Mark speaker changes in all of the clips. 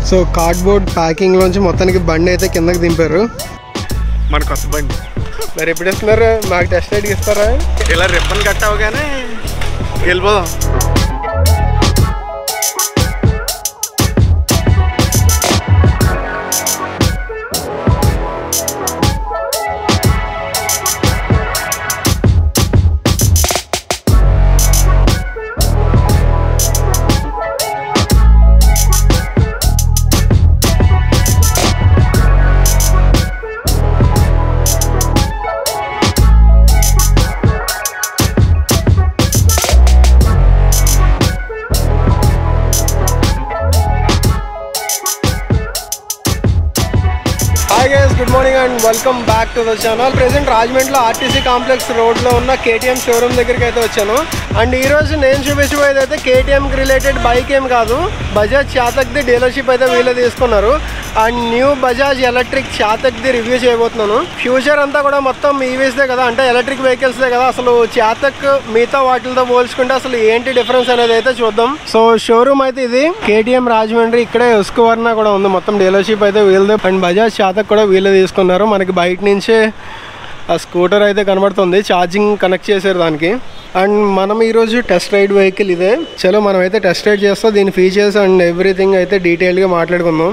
Speaker 1: So cardboard ప్యాకింగ్లోంచి మొత్తానికి బండి అయితే కిందకి దింపారు.
Speaker 2: మన కొత్త బండి
Speaker 1: మరి ఎప్పుడు ఇస్తున్నారు? మాకు టెస్ట్ రైడ్కి ఇస్తారా?
Speaker 2: ఇలా రిబ్బన్ కట్ అవగానే వెళ్ళిపోదాం.
Speaker 1: Good morning and welcome back to the channel. Present రాజమండ్రిలో ఆర్టీసీ కాంప్లెక్స్ రోడ్లో ఉన్న కేటీఎం షోరూమ్ దగ్గరికి అయితే వచ్చాను. అండ్ ఈరోజు నేను చూపించబోయేది అయితే కేటీఎంకి రిలేటెడ్ బైక్ ఏం కాదు, బజాజ్ చాతక్ది డీలర్షిప్ అయితే వీళ్ళు తీసుకున్నారు. అండ్ న్యూ బజాజ్ ఎలక్ట్రిక్ చాతక్ది రివ్యూ చేయబోతున్నాను. ఫ్యూచర్ అంతా కూడా మొత్తం ఈవీస్దే కదా, అంటే ఎలక్ట్రిక్ వెహికల్స్దే కదా. అసలు చాతక్ మిగతా వాటితో పోల్చుకుంటే అసలు ఏంటి డిఫరెన్స్ అనేది అయితే చూద్దాం. సో షోరూమ్ అయితే ఇది కేటీఎం రాజమండ్రి, ఇక్కడే ఉస్కువర్ణ కూడా ఉంది. మొత్తం డీలర్షిప్ అయితే వీళ్ళదే. అండ్ బజాజ్ చాతక్ కూడా వీళ్ళే తీసుకున్నారు. మనకి బయట నుంచే ఆ స్కూటర్ అయితే కనబడుతుంది, ఛార్జింగ్ కనెక్ట్ చేశారు దానికి. అండ్ మనం ఈరోజు టెస్ట్ రైడ్ వెహికల్ ఇదే. చలో మనం అయితే టెస్ట్ రైడ్ చేస్తాం, దీని ఫీచర్స్ అండ్ ఎవ్రీథింగ్ అయితే డీటెయిల్గా మాట్లాడుకుందాం.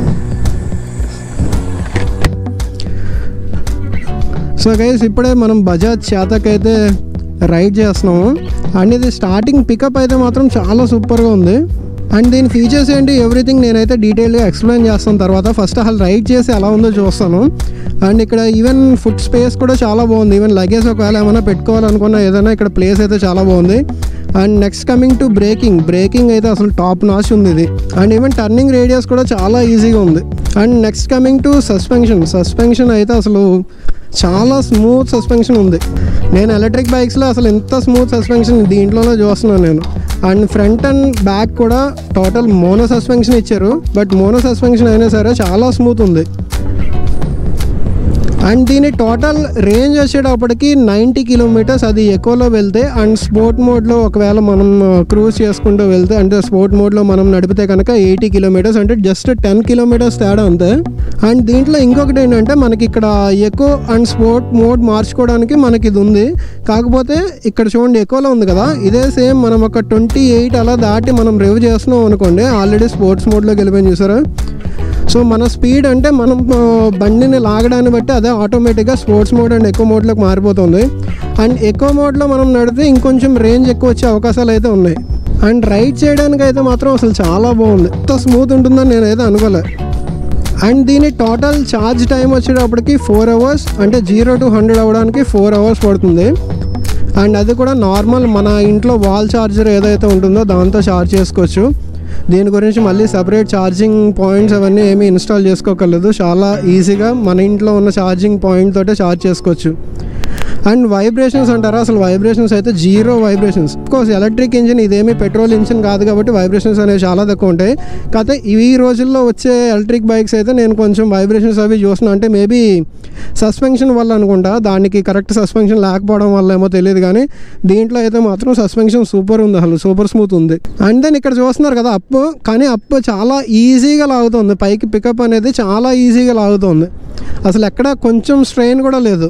Speaker 1: సో గైస్, ఇప్పుడే మనం బజాజ్ చాతక్ అయితే రైడ్ చేస్తున్నాము. అండ్ ఇది స్టార్టింగ్ పికప్ అయితే మాత్రం చాలా సూపర్గా ఉంది. అండ్ దీని ఫీచర్స్ ఏంటి ఎవ్రీథింగ్ నేనైతే డీటెయిల్గా ఎక్స్ప్లెయిన్ చేస్తాను తర్వాత. ఫస్ట్ అసలు రైడ్ చేసి ఎలా ఉందో చూస్తాను. అండ్ ఇక్కడ ఈవెన్ ఫుడ్ స్పేస్ కూడా చాలా బాగుంది. ఈవెన్ లగేజ్ ఒకవేళ ఏమైనా పెట్టుకోవాలనుకున్నా ఏదైనా ఇక్కడ ప్లేస్ అయితే చాలా బాగుంది. And next coming to breaking అయితే అసలు టాప్ నాచ్ ఉంది ఇది. అండ్ ఈవెన్ టర్నింగ్ రేడియస్ కూడా చాలా ఈజీగా ఉంది. And next coming to suspension అయితే అసలు చాలా స్మూత్ సస్పెన్షన్ ఉంది. నేను ఎలక్ట్రిక్ బైక్స్లో అసలు ఎంత స్మూత్ సస్పెన్షన్ దీంట్లోనే చూస్తున్నాను నేను. అండ్ ఫ్రంట్ అండ్ బ్యాక్ కూడా టోటల్ మోనో సస్పెన్షన్ ఇచ్చారు, బట్ మోనో సస్పెన్షన్ అయినా సరే చాలా స్మూత్ ఉంది. అండ్ దీని టోటల్ రేంజ్ వచ్చేటప్పటికి 90 కిలోమీటర్స్, అది ఎకోలో వెళ్తే. అండ్ స్పోర్ట్ మోడ్లో ఒకవేళ మనం క్రూజ్ చేసుకుంటూ వెళ్తే, అంటే స్పోర్ట్ మోడ్లో మనం నడిపితే కనుక 80 కిలోమీటర్స్, అంటే జస్ట్ 10 కిలోమీటర్స్ తేడా అంతే. అండ్ దీంట్లో ఇంకొకటి ఏంటంటే మనకి ఇక్కడ ఎకో అండ్ స్పోర్ట్ మోడ్ మార్చుకోవడానికి మనకి ఇది ఉంది. కాకపోతే ఇక్కడ చూడండి ఎకోలో ఉంది కదా, ఇదే సేమ్ మనం ఒక 28 అలా దాటి మనం రివ్ చేస్తున్నాం అనుకోండి, ఆల్రెడీ స్పోర్ట్స్ మోడ్లోకి వెళ్ళిపోయింది చూసారా. సో మన స్పీడ్ అంటే మనం బండిని లాగడాన్ని బట్టి అదే ఆటోమేటిక్గా స్పోర్ట్స్ మోడ్ అండ్ ఎకో మోడ్లోకి మారిపోతుంది. అండ్ ఎకో మోడ్లో మనం నడితే ఇంకొంచెం రేంజ్ ఎక్కువ వచ్చే అవకాశాలు అయితే ఉన్నాయి. అండ్ రైడ్ చేయడానికి అయితే మాత్రం అసలు చాలా బాగుంది, ఎంత స్మూత్ ఉంటుందని నేనైతే అనుకోలే. అండ్ దీని టోటల్ ఛార్జ్ టైం వచ్చేటప్పటికి 4 అవర్స్, అంటే 0 to 100 అవ్వడానికి 4 అవర్స్ పడుతుంది. అండ్ అది కూడా నార్మల్ మన ఇంట్లో వాల్ ఛార్జర్ ఏదైతే ఉంటుందో దాంతో ఛార్జ్ చేసుకోవచ్చు. దీని గురించి మళ్ళీ సపరేట్ ఛార్జింగ్ పాయింట్స్ అవన్నీ ఏమీ ఇన్స్టాల్ చేసుకోగలదు, చాలా ఈజీగా మన ఇంట్లో ఉన్న ఛార్జింగ్ పాయింట్ తోటే ఛార్జ్ చేసుకోవచ్చు. అండ్ వైబ్రేషన్స్ అంటారా, అసలు వైబ్రేషన్స్ అయితే 0 వైబ్రేషన్స్. కోర్స్ ఎలక్ట్రిక్ ఇంజిన్, ఇదేమీ పెట్రోల్ ఇంజిన్ కాదు కాబట్టి వైబ్రేషన్స్ అనేవి చాలా తక్కువ ఉంటాయి. కాకపోతే ఈ రోజుల్లో వచ్చే ఎలక్ట్రిక్ బైక్స్ అయితే నేను కొంచెం వైబ్రేషన్స్ అవి చూస్తున్నాను. అంటే మేబీ సస్పెన్షన్ వల్ల అనుకుంటా, దానికి కరెక్ట్ సస్పెన్షన్ లేకపోవడం వల్ల ఏమో తెలియదు, కానీ దీంట్లో అయితే మాత్రం సస్పెన్షన్ సూపర్ ఉంది, అసలు సూపర్ స్మూత్ ఉంది. అండ్ దెన్ ఇక్కడ చూస్తున్నారు కదా అప్, కానీ అప్ చాలా ఈజీగా లాగుతుంది, పైకి పికప్ అనేది చాలా ఈజీగా లాగుతుంది, అసలు ఎక్కడ కొంచెం స్ట్రెయిన్ కూడా లేదు.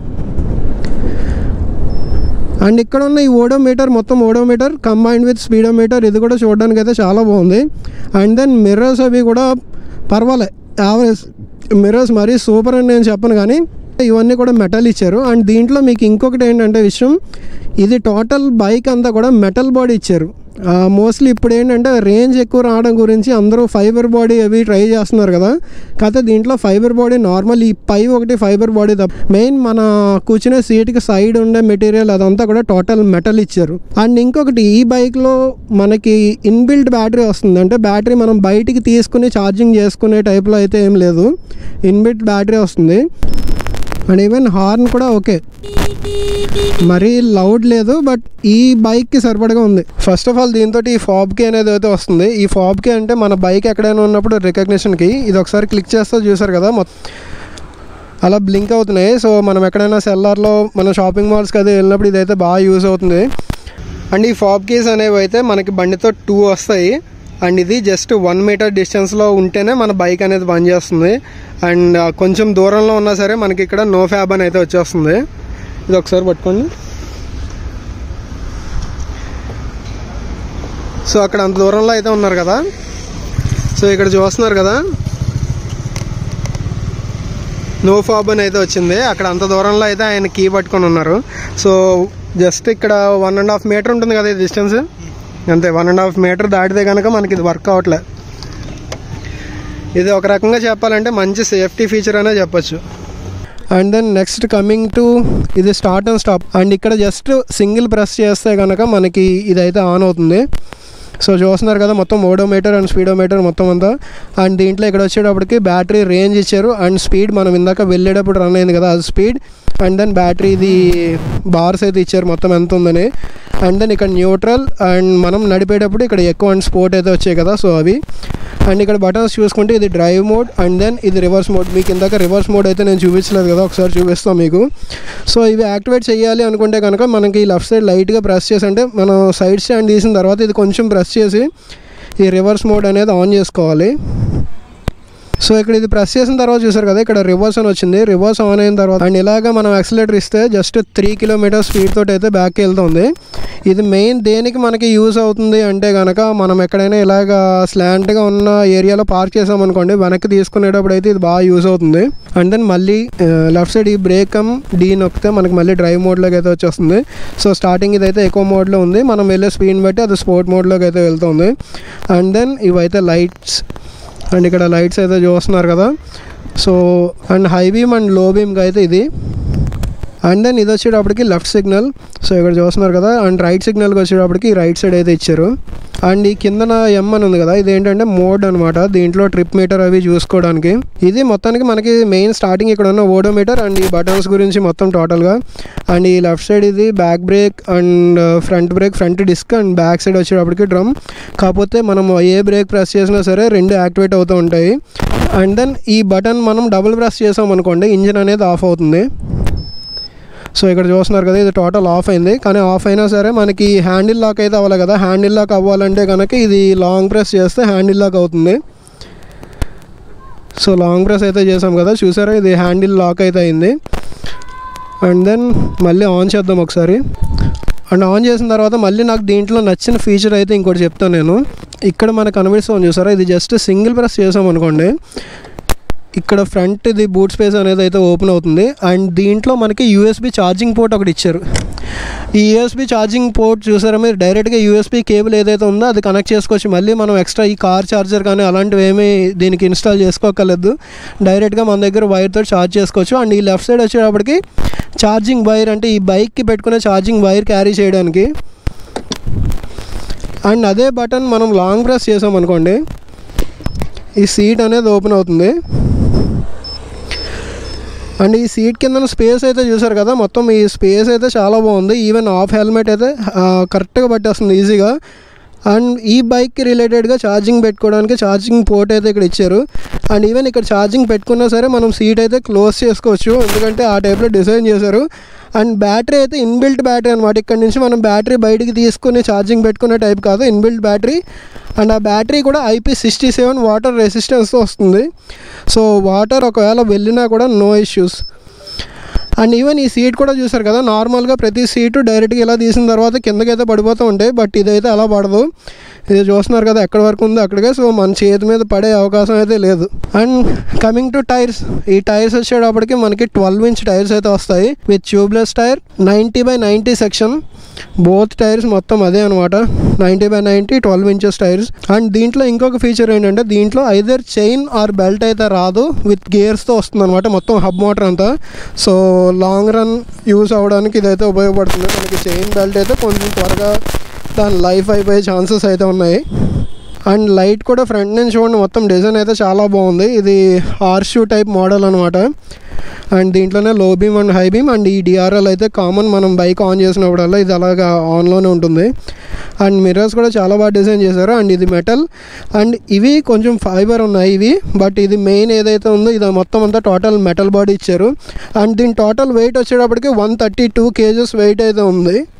Speaker 1: అండ్ ఇక్కడ ఉన్న ఈ ఓడోమీటర్, మొత్తం ఓడోమీటర్ కంబైన్డ్ విత్ స్పీడోమీటర్, ఇది కూడా చూడడానికి అయితే చాలా బాగుంది. అండ్ దెన్ మిర్రర్స్ అవి కూడా పర్వాలే, యావరేజ్ మిర్రర్స్ మరీ సూపర్ అని నేను చెప్పను, కానీ ఇవన్నీ కూడా మెటల్ ఇచ్చారు. అండ్ దీంట్లో మీకు ఇంకొకటి ఏంటంటే విషయం, ఇది టోటల్ బైక్ అంతా కూడా మెటల్ బాడీ ఇచ్చారు. మోస్ట్లీ ఇప్పుడు ఏంటంటే రేంజ్ ఎక్కువ రావడం గురించి అందరూ ఫైబర్ బాడీ అవి ట్రై చేస్తున్నారు కదా, కాకపోతే దీంట్లో ఫైబర్ బాడీ నార్మల్, ఈ పై ఒకటి ఫైబర్ బాడీ తప్ప మెయిన్ మన కూర్చునే సీట్కి సైడ్ ఉండే మెటీరియల్ అదంతా కూడా టోటల్ మెటల్ ఇచ్చారు. అండ్ ఇంకొకటి, ఈ బైక్లో మనకి ఇన్బిల్ట్ బ్యాటరీ వస్తుంది, అంటే బ్యాటరీ మనం బయటికి తీసుకుని ఛార్జింగ్ చేసుకునే టైప్లో అయితే ఏం లేదు, ఇన్బిల్ట్ బ్యాటరీ వస్తుంది. అండ్ ఈవెన్ హార్న్ కూడా ఓకే, మరీ లౌడ్ లేదు, బట్ ఈ బైక్కి సరిపడగా ఉంది. ఫస్ట్ ఆఫ్ ఆల్ దీంతో ఈ ఫాబ్ కీ అనేది అయితే వస్తుంది. ఈ ఫాబ్ కీ అంటే మన బైక్ ఎక్కడైనా ఉన్నప్పుడు రికగ్నిషన్కి ఇది ఒకసారి క్లిక్ చేస్తే చూసారు కదా అలా బ్లింక్ అవుతున్నాయి. సో మనం ఎక్కడైనా సెల్లార్లో మన షాపింగ్ మాల్స్కి అది వెళ్ళినప్పుడు ఇదైతే బాగా యూజ్ అవుతుంది. అండ్ ఈ ఫాబ్ కీస్ అనేవి అయితే మనకి బండితో 2 వస్తాయి. అండ్ ఇది జస్ట్ 1 మీటర్ డిస్టెన్స్లో ఉంటేనే మన బైక్ అనేది పనిచేస్తుంది. అండ్ కొంచెం దూరంలో ఉన్నా సరే మనకి ఇక్కడ నో ఫ్యాబ్ అని అయితే వచ్చేస్తుంది. ఇది ఒకసారి పట్టుకోండి. సో అక్కడ అంత దూరంలో అయితే ఉన్నారు కదా, సో ఇక్కడ చూస్తున్నారు కదా నో ఫ్యాబ్ అని అయితే వచ్చింది. అక్కడ అంత దూరంలో అయితే ఆయన కీ పట్టుకొని ఉన్నారు. సో జస్ట్ ఇక్కడ 1.5 మీటర్ ఉంటుంది కదా ఈ డిస్టెన్స్, అంతే 1.5 మీటర్ దాటితే కనుక మనకి ఇది వర్క్ అవ్వట్లే. ఇది ఒక రకంగా చెప్పాలంటే మంచి సేఫ్టీ ఫీచర్ అనే చెప్పచ్చు. And then next coming to ఇది స్టార్ట్ అండ్ స్టాప్. అండ్ ఇక్కడ జస్ట్ సింగిల్ ప్రెస్ చేస్తే కనుక మనకి ఇదైతే ఆన్ అవుతుంది. సో చూస్తున్నారు కదా మొత్తం ఓడోమీటర్ అండ్ స్పీడోమీటర్ మొత్తం అంతా. అండ్ దీంట్లో ఇక్కడ వచ్చేటప్పటికి బ్యాటరీ రేంజ్ ఇచ్చారు అండ్ స్పీడ్ మనం ఇందాక వెళ్ళేటప్పుడు రన్ అయింది కదా అది స్పీడ్. అండ్ దెన్ బ్యాటరీది బార్స్ అయితే ఇచ్చారు మొత్తం ఎంత ఉందని. అండ్ దెన్ ఇక్కడ న్యూట్రల్ అండ్ మనం నడిపేటప్పుడు ఇక్కడ ఎక్కువ అండ్ స్పోర్ట్ అయితే వచ్చాయి కదా, సో అవి. అండ్ ఇక్కడ బటన్స్ చూసుకుంటే ఇది డ్రైవ్ మోడ్ అండ్ దెన్ ఇది రివర్స్ మోడ్. మీకు ఇందాక రివర్స్ మోడ్ అయితే నేను చూపించలేదు కదా, ఒకసారి చూపిస్తాం మీకు. సో ఇవి యాక్టివేట్ చేయాలి అనుకుంటే కనుక మనకి లెఫ్ట్ సైడ్ లైట్గా ప్రెస్ చేసి, అంటే మనం సైడ్ స్టాండ్ తీసిన తర్వాత ఇది కొంచెం ప్రెస్ చేసి ఈ రివర్స్ మోడ్ అనేది ఆన్ చేసుకోవాలి. సో ఇక్కడ ఇది ప్రెస్ చేసిన తర్వాత చూసారు కదా ఇక్కడ రివర్స్ అని వచ్చింది. రివర్స్ ఆన్ అయిన తర్వాత అండ్ ఇలాగ మనం యాక్సిలేటర్ ఇస్తే జస్ట్ 3 కిలోమీటర్ స్పీడ్ తోటి అయితే బ్యాక్కి వెళ్తుంది. ఇది మెయిన్ దేనికి మనకి యూజ్ అవుతుంది అంటే కనుక మనం ఎక్కడైనా ఇలాగ స్లాంట్గా ఉన్న ఏరియాలో పార్క్ చేసామనుకోండి, వెనక్కి తీసుకునేటప్పుడు అయితే ఇది బాగా యూజ్ అవుతుంది. అండ్ దెన్ మళ్ళీ లెఫ్ట్ సైడ్ ఈ బ్రేక్ డీ నొక్కితే మనకి మళ్ళీ డ్రైవ్ మోడ్లోకి అయితే వచ్చేస్తుంది. సో స్టార్టింగ్ ఇదైతే ఎక్కువ మోడ్లో ఉంది, మనం వెళ్ళే స్పీడ్ని బట్టి అది స్పోర్ట్ మోడ్లోకి అయితే వెళ్తుంది. అండ్ దెన్ ఇవైతే లైట్స్ అండ్ ఇక్కడ లైట్స్ అయితే చూస్తున్నారు కదా. So and high beam and low బీమ్కి అయితే ఇది. అండ్ దెన్ ఇది వచ్చేటప్పటికి లెఫ్ట్ సిగ్నల్. సో ఇక్కడ చూస్తున్నారు కదా. అండ్ రైట్ సిగ్నల్కి వచ్చేటప్పటికి రైట్ సైడ్ అయితే ఇచ్చారు. అండ్ ఈ కిందన ఎం అని ఉంది కదా, ఇది ఏంటంటే మోడ్ అనమాట. దీంట్లో ట్రిప్ మీటర్ అవి చూసుకోవడానికి. ఇది మొత్తానికి మనకి మెయిన్ స్టార్టింగ్ ఇక్కడ ఉన్న ఓడోమీటర్ అండ్ ఈ బటన్స్ గురించి మొత్తం టోటల్గా. అండ్ ఈ లెఫ్ట్ సైడ్ ఇది back brake and front brake, front disc and back side వచ్చేటప్పటికి డ్రమ్. కాకపోతే మనం ఏ బ్రేక్ ప్రెస్ చేసినా సరే 2 యాక్టివేట్ అవుతూ ఉంటాయి. అండ్ దెన్ ఈ బటన్ మనం డబుల్ ప్రెస్ చేసాం అనుకోండి ఇంజిన్ అనేది ఆఫ్ అవుతుంది. సో ఇక్కడ చూస్తున్నారు కదా ఇది టోటల్ ఆఫ్ అయింది. కానీ ఆఫ్ అయినా సరే మనకి హ్యాండిల్ లాక్ అయితే అవ్వాలి కదా. హ్యాండిల్ లాక్ అవ్వాలంటే కనుక ఇది లాంగ్ ప్రెస్ చేస్తే హ్యాండిల్ లాక్ అవుతుంది. సో లాంగ్ ప్రెస్ అయితే చేసాం కదా, చూసారా ఇది హ్యాండిల్ లాక్ అయితే అయింది. అండ్ దెన్ మళ్ళీ ఆన్ చేద్దాం ఒకసారి. అండ్ ఆన్ చేసిన తర్వాత మళ్ళీ నాకు దీంట్లో నచ్చిన ఫీచర్ అయితే ఇంకోటి చెప్తాను నేను. ఇక్కడ మనకు కనిపిస్తుంది చూసారా, ఇది జస్ట్ సింగిల్ ప్రెస్ చేసాం అనుకోండి ఇక్కడ ఫ్రంట్ ఇది బూట్ స్పేస్ అనేది అయితే ఓపెన్ అవుతుంది. అండ్ దీంట్లో మనకి యూఎస్బి ఛార్జింగ్ పోర్ట్ ఒకటి ఇచ్చారు. ఈ యూఎస్బి ఛార్జింగ్ పోర్ట్ చూసారా మీరు, డైరెక్ట్గా యూఎస్బి కేబుల్ ఏదైతే ఉందో అది కనెక్ట్ చేసుకోవచ్చు. మళ్ళీ మనం ఎక్స్ట్రా ఈ కార్ ఛార్జర్ కానీ అలాంటివి ఏమీ దీనికి ఇన్స్టాల్ చేసుకోకలేదు, డైరెక్ట్గా మన దగ్గర వైర్తో ఛార్జ్ చేసుకోవచ్చు. అండ్ ఈ లెఫ్ట్ సైడ్ వచ్చేటప్పటికి ఛార్జింగ్ వైర్, అంటే ఈ బైక్కి పెట్టుకునే ఛార్జింగ్ వైర్ క్యారీ చేయడానికి. అండ్ అదే బటన్ మనం లాంగ్ ప్రెస్ చేసాం అనుకోండి ఈ సీట్ అనేది ఓపెన్ అవుతుంది. అండ్ ఈ సీట్ కింద స్పేస్ అయితే చూసారు కదా, మొత్తం ఈ స్పేస్ అయితే చాలా బాగుంది. ఈవెన్ ఆఫ్ హెల్మెట్ అయితే కరెక్ట్గా పట్టేస్తుంది ఈజీగా. అండ్ ఈ బైక్కి రిలేటెడ్గా ఛార్జింగ్ పెట్టుకోవడానికి ఛార్జింగ్ పోర్ట్ అయితే ఇక్కడ ఇచ్చారు. అండ్ ఈవెన్ ఇక్కడ ఛార్జింగ్ పెట్టుకున్నా సరే మనం సీట్ అయితే క్లోజ్ చేసుకోవచ్చు, ఎందుకంటే ఆ టైప్లో డిజైన్ చేశారు. అండ్ బ్యాటరీ అయితే ఇన్బిల్ట్ బ్యాటరీ అనమాట. ఇక్కడ నుంచి మనం బ్యాటరీ బయటికి తీసుకుని ఛార్జింగ్ పెట్టుకునే టైప్ కాదు, ఇన్బిల్ట్ బ్యాటరీ. అండ్ ఆ బ్యాటరీ కూడా IP67 వాటర్ రెసిస్టెన్స్తో వస్తుంది. సో వాటర్ ఒకవేళ వెళ్ళినా కూడా నో ఇష్యూస్. అండ్ ఈవెన్ ఈ సీట్ కూడా చూసారు కదా, నార్మల్గా ప్రతి సీటు డైరెక్ట్గా ఇలా తీసిన తర్వాత కిందకైతే పడిపోతూ ఉంటాయి, బట్ ఇదైతే అలా పడదు. ఇది చూస్తున్నారు కదా ఎక్కడి వరకు ఉందో అక్కడికే. సో మన చేతి మీద పడే అవకాశం అయితే లేదు. అండ్ కమింగ్ టు టైర్స్, ఈ టైర్స్ వచ్చేటప్పటికి మనకి 12 ఇంచ్ టైర్స్ అయితే వస్తాయి with tubeless tyre, 90/90 section. Both tyres మొత్తం అదే అనమాట, 90/90 12 ఇంచెస్ టైర్స్. అండ్ దీంట్లో ఇంకొక ఫీచర్ ఏంటంటే దీంట్లో ఐదర్ చైన్ ఆర్ బెల్ట్ అయితే రాదు, విత్ గేర్స్తో వస్తుంది అనమాట మొత్తం హబ్ మోటార్ అంతా. సో లాంగ్ రన్ యూస్ అవ్వడానికి ఇదైతే ఉపయోగపడుతుంది. మనకి చైన్ బెల్ట్ అయితే కొంచెం త్వరగా దాని లైఫ్ అయిపోయే ఛాన్సెస్ అయితే ఉన్నాయి. అండ్ లైట్ కూడా ఫ్రంట్ నుంచి చూడండి మొత్తం డిజైన్ అయితే చాలా బాగుంది. ఇది హార్షూ టైప్ మోడల్ అనమాట. అండ్ దీంట్లోనే low beam and high beam and ఈ DRL అయితే కామన్, మనం బైక్ ఆన్ చేసినప్పుడల్లా ఇది అలాగా ఆన్లోనే ఉంటుంది. అండ్ మిర్రర్స్ కూడా చాలా బాగా డిజైన్ చేశారు. అండ్ ఇది మెటల్ అండ్ ఇవి కొంచెం ఫైబర్ ఉన్నాయి ఇవి, బట్ ఇది మెయిన్ ఏదైతే ఉందో ఇది మొత్తం అంతా టోటల్ మెటల్ బాడీ ఇచ్చారు. అండ్ దీని టోటల్ వెయిట్ వచ్చేటప్పటికి 132 kgs వెయిట్ అయితే ఉంది.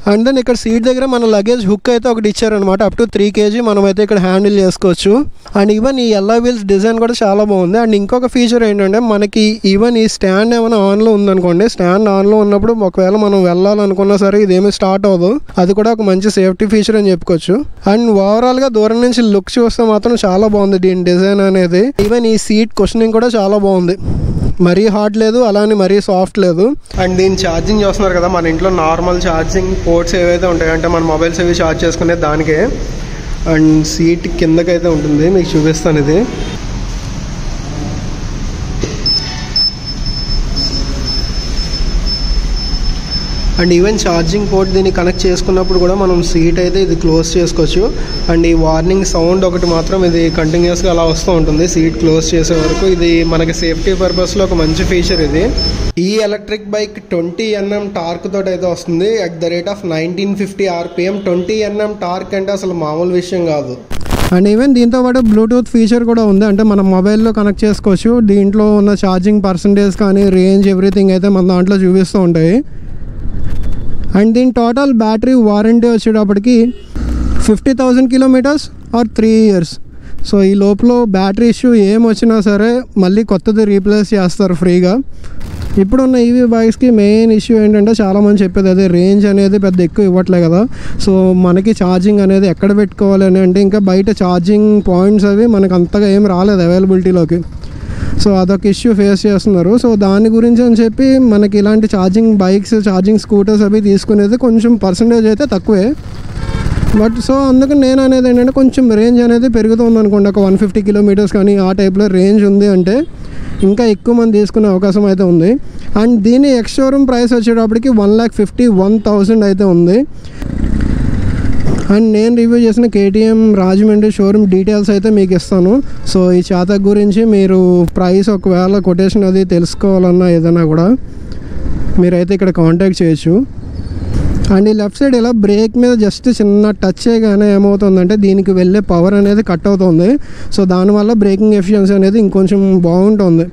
Speaker 1: అండ్ దెన్ ఇక్కడ సీట్ దగ్గర మన లగేజ్ హుక్ అయితే ఒకటి ఇచ్చారనమాట, అప్ టు 3 kg మనమైతే ఇక్కడ హ్యాండిల్ చేసుకోవచ్చు. అండ్ ఈవెన్ ఈ ఎల్లా వీల్స్ డిజైన్ కూడా చాలా బాగుంది. అండ్ ఇంకొక ఫీచర్ ఏంటంటే మనకి ఈవెన్ ఈ స్టాండ్ ఏమైనా ఆన్లో ఉందనుకోండి, స్టాండ్ ఆన్లో ఉన్నప్పుడు ఒకవేళ మనం వెళ్ళాలనుకున్నా సరే ఇదేమీ స్టార్ట్ అవ్వదు. అది కూడా ఒక మంచి సేఫ్టీ ఫీచర్ అని చెప్పుకోవచ్చు. అండ్ ఓవరాల్గా దూరం నుంచి లుక్ చూస్తే మాత్రం చాలా బాగుంది దీని డిజైన్ అనేది. ఈవెన్ ఈ సీట్ కుషనింగ్ కూడా చాలా బాగుంది, మరీ హార్డ్ లేదు అలానే మరీ సాఫ్ట్ లేదు. అండ్ దీని ఛార్జింగ్ చూస్తున్నారు కదా, మన ఇంట్లో నార్మల్ ఛార్జింగ్ పోర్ట్స్ ఏవైతే ఉంటాయో అంటే మన మొబైల్స్ అవి ఛార్జ్ చేసుకునే దానికే. అండ్ సీట్ కిందకైతే ఉంటుంది, మీకు చూపిస్తాను ఇది. అండ్ ఈవెన్ ఛార్జింగ్ పోర్ట్ దీన్ని కనెక్ట్ చేసుకున్నప్పుడు కూడా మనం సీట్ అయితే ఇది క్లోజ్ చేసుకోవచ్చు. అండ్ ఈ వార్నింగ్ సౌండ్ ఒకటి మాత్రం ఇది కంటిన్యూస్గా అలా వస్తూ ఉంటుంది సీట్ క్లోజ్ చేసే వరకు. ఇది మనకి సేఫ్టీ పర్పస్లో ఒక మంచి ఫీచర్ ఇది. ఈ ఎలక్ట్రిక్ బైక్ 20 Nm టార్క్ తోటి అయితే వస్తుంది at the rate of 1950 RPM. 20 Nm torque అంటే అసలు మామూలు విషయం కాదు. అండ్ ఈవెన్ దీంతో పాటు బ్లూటూత్ ఫీచర్ కూడా ఉంది, అంటే మనం మొబైల్లో కనెక్ట్ చేసుకోవచ్చు. దీంట్లో ఉన్న ఛార్జింగ్ పర్సంటేజ్ కానీ రేంజ్ ఎవ్రీథింగ్ అయితే మన దాంట్లో చూపిస్తూ ఉంటాయి. అండ్ దీని టోటల్ బ్యాటరీ వారంటీ వచ్చేటప్పటికి 50,000 kilometers ఆర్ 3 years. సో ఈ లోపల బ్యాటరీ ఇష్యూ ఏమొచ్చినా సరే మళ్ళీ కొత్తది రీప్లేస్ చేస్తారు ఫ్రీగా. ఇప్పుడున్న ఈవీ బైక్స్కి మెయిన్ ఇష్యూ ఏంటంటే చాలామంది చెప్పేది అదే, రేంజ్ అనేది పెద్ద ఎక్కువ ఇవ్వట్లే కదా. సో మనకి ఛార్జింగ్ అనేది ఎక్కడ పెట్టుకోవాలి అని అంటే ఇంకా బయట ఛార్జింగ్ పాయింట్స్ అవి మనకు అంతగా ఏం రాలేదు అవైలబిలిటీలోకి. సో అదొక ఇష్యూ ఫేస్ చేస్తున్నారు. సో దాని గురించి అని చెప్పి మనకి ఇలాంటి ఛార్జింగ్ బైక్స్, ఛార్జింగ్ స్కూటర్స్ అవి తీసుకునేది కొంచెం పర్సంటేజ్ అయితే తక్కువే. బట్ సో అందుకని నేను అనేది ఏంటంటే కొంచెం రేంజ్ అనేది పెరుగుతుంది అనుకోండి, ఒక 150 kilometers కానీ ఆ టైప్లో రేంజ్ ఉంది అంటే ఇంకా ఎక్కువ మంది తీసుకునే అవకాశం అయితే ఉంది. అండ్ దీని ఎక్స్ షోరూమ్ ప్రైస్ వచ్చేటప్పటికి 1,51,000 అయితే ఉంది. అండ్ నేను రివ్యూ చేసిన కేటీఎం రాజమండ్రి షోరూమ్ డీటెయిల్స్ అయితే మీకు ఇస్తాను. సో ఈ చాతక్ గురించి మీరు ప్రైస్ ఒకవేళ కొటేషన్ అది తెలుసుకోవాలన్నా ఏదైనా కూడా మీరైతే ఇక్కడ కాంటాక్ట్ చేయొచ్చు. అండ్ ఈ లెఫ్ట్ సైడ్ ఇలా బ్రేక్ మీద జస్ట్ చిన్న టచ్ చేయగానే ఏమవుతుందంటే దీనికి వెళ్ళే పవర్ అనేది కట్ అవుతుంది. సో దానివల్ల బ్రేకింగ్ ఎఫిషియన్సీ అనేది ఇంకొంచెం బాగుంటుంది.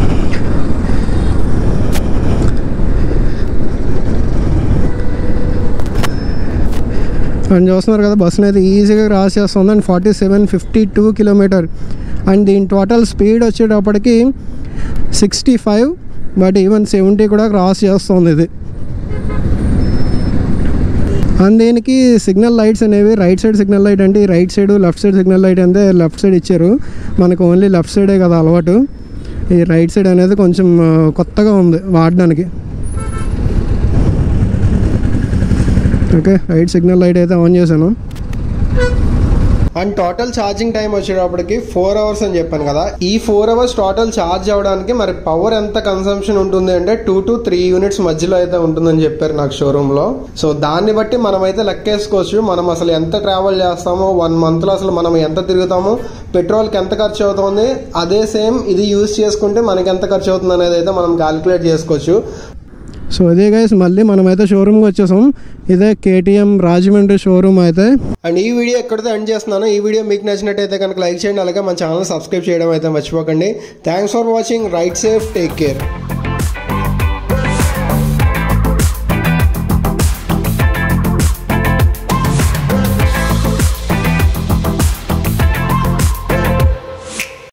Speaker 1: అండ్ చూస్తున్నారు కదా బస్సుని అయితే ఈజీగా క్రాస్ చేస్తుంది. And 4752 km. అండ్ దీని టోటల్ స్పీడ్ వచ్చేటప్పటికి 65, బట్ ఈవెన్ 70 కూడా క్రాస్ చేస్తుంది ఇది. అండ్ దీనికి సిగ్నల్ లైట్స్ అనేవి రైట్ సైడ్ సిగ్నల్ లైట్ అంటే ఈ right side, left side signal light అంటే లెఫ్ట్ సైడ్ ఇచ్చారు. మనకు ఓన్లీ లెఫ్ట్ సైడే కదా అలవాటు, ఈ రైట్ సైడ్ అనేది కొంచెం కొత్తగా ఉంది వాడడానికి. ఓకే, రైట్ సిగ్నల్ లైట్ అయితే ఆన్ చేశాను. అండ్ టోటల్ ఛార్జింగ్ టైం వచ్చేటప్పటికి 4 hours అని చెప్పాను కదా. ఈ 4 hours టోటల్ ఛార్జ్ అవ్వడానికి మరి పవర్ ఎంత కన్సంప్షన్ ఉంటుంది అంటే 2 to 3 units మధ్యలో అయితే ఉంటుందని చెప్పారు నాకు షోరూంలో. సో దాన్ని బట్టి మనం అయితే లెక్కేసుకోవచ్చు మనం అసలు ఎంత ట్రావెల్ చేస్తామో, 1 monthలో అసలు మనం ఎంత తిరుగుతామో, పెట్రోల్కి ఎంత ఖర్చు అవుతుంది, అదే సేమ్ ఇది యూజ్ చేసుకుంటే మనకి ఎంత ఖర్చు అవుతుంది అనేది అయితే మనం క్యాలిక్యులేట్ చేసుకోవచ్చు. సో అదే గైస్, మళ్ళీ మనమైతే షోరూమ్కి వచ్చేసాం. ఇదే కేటీఎం రాజమండ్రి షోరూమ్ అయితే. అండ్ ఈ వీడియో ఎక్కడితో ఎండ్ చేస్తున్నాను. ఈ వీడియో మీకు నచ్చినట్టయితే కనుక లైక్ చేయండి, అలాగే మన ఛానల్ సబ్స్క్రైబ్ చేయడం అయితే మర్చిపోకండి. Thanks for watching. Ride safe, take care.